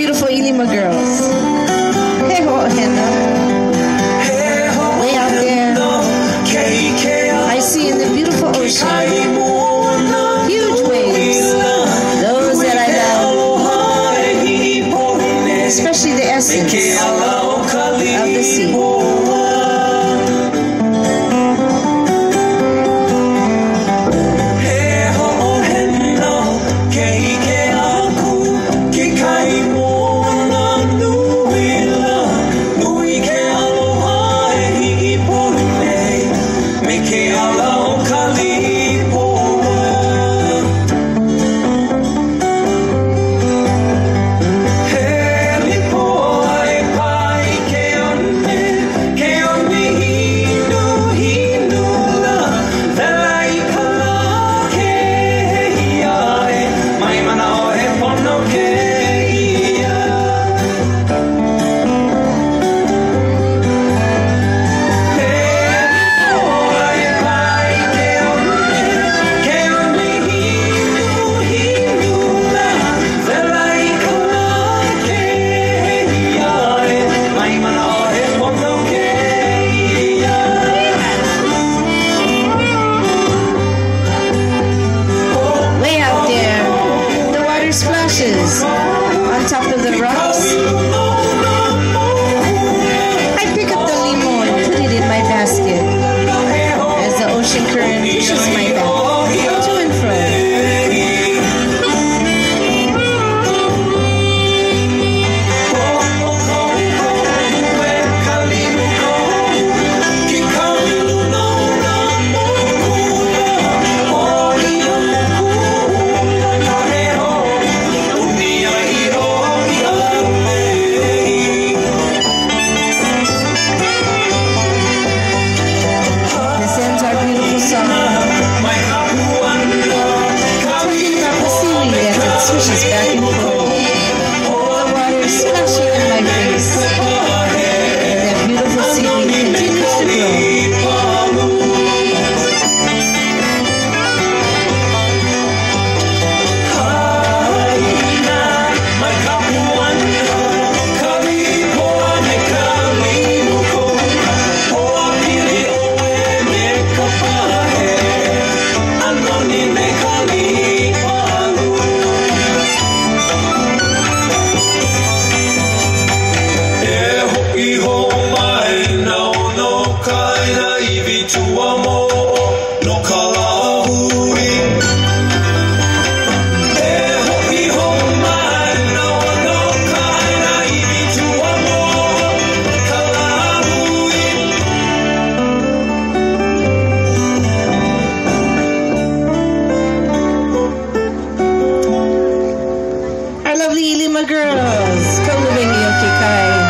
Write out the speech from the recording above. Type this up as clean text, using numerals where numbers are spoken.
beautiful Ilima girls. Hey ho, henna. Way out there, I see in the beautiful ocean huge waves, those that I love, especially the essence of the sea. On top of the rocks, I pick up the limo and put it in my basket as the ocean current pushes my back to and fro. Swishes back and forth. The water splashing in my face, and that beautiful seaweed continues to grow. Our lovely Ilima girls, Kaulubengi Okikai.